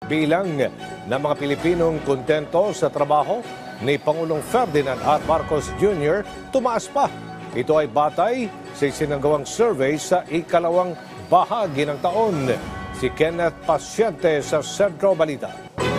Bilang ng mga Pilipinong kontento sa trabaho ni Pangulong Ferdinand R. Marcos Jr. tumaas pa. Ito ay batay sa isinagawang survey sa ikalawang bahagi ng taon. Si Kenneth Pasyente sa Sentro Balita.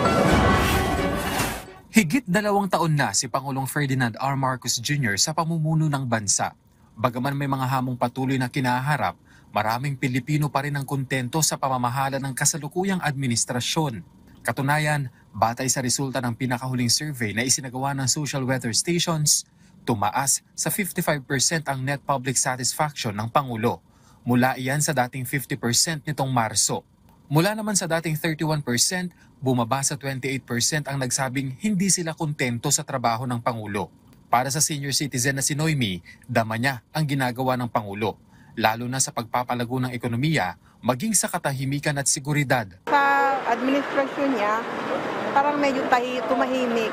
Higit 2 taon na si Pangulong Ferdinand R. Marcos Jr. sa pamumuno ng bansa. Bagaman may mga hamong patuloy na kinaharap, maraming Pilipino pa rin ang kontento sa pamamahala ng kasalukuyang administrasyon. Katunayan, batay sa resulta ng pinakahuling survey na isinagawa ng social weather stations, tumaas sa 55% ang net public satisfaction ng Pangulo. Mula iyan sa dating 50% nitong Marso. Mula naman sa dating 31%, bumaba sa 28% ang nagsabing hindi sila kontento sa trabaho ng Pangulo. Para sa senior citizen na si Noemi, dama niya ang ginagawa ng Pangulo, lalo na sa pagpapalago ng ekonomiya, maging sa katahimikan at seguridad. Sa administrasyon niya, parang medyo tumahimik.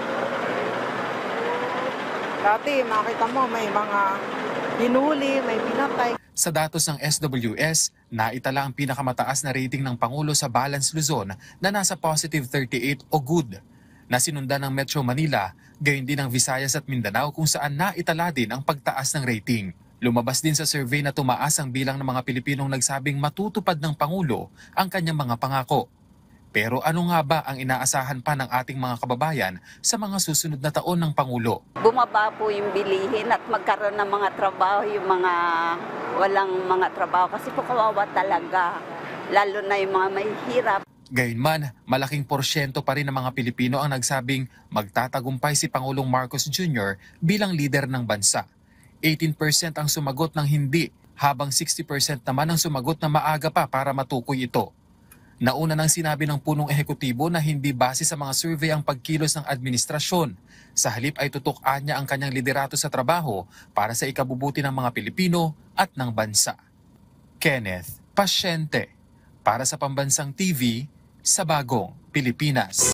Dati makita mo may mga hinuli, may pinatay. Sa datos ng SWS, naitala ang pinakamataas na rating ng Pangulo sa Balance Luzon na nasa positive 38 o good, na sinundan ng Metro Manila, gayon din ng Visayas at Mindanao kung saan naitala din ang pagtaas ng rating. Lumabas din sa survey na tumaas ang bilang ng mga Pilipinong nagsabing matutupad ng Pangulo ang kanyang mga pangako. Pero ano nga ba ang inaasahan pa ng ating mga kababayan sa mga susunod na taon ng Pangulo? Bumaba po yung bilihin at magkaroon ng mga trabaho, yung mga walang mga trabaho kasi po kawawa talaga, lalo na yung mga may hirap. Gayunman, malaking porsyento pa rin ng mga Pilipino ang nagsabing magtatagumpay si Pangulong Marcos Jr. bilang lider ng bansa. 18% ang sumagot ng hindi, habang 60% naman ang sumagot na maaga pa para matukoy ito. Nauna nang sinabi ng punong ehekutibo na hindi base sa mga survey ang pagkilos ng administrasyon. Sa halip ay tutukan niya ang kanyang liderato sa trabaho para sa ikabubuti ng mga Pilipino at ng bansa. Kenneth Pasyente, para sa Pambansang TV, sa Bagong Pilipinas.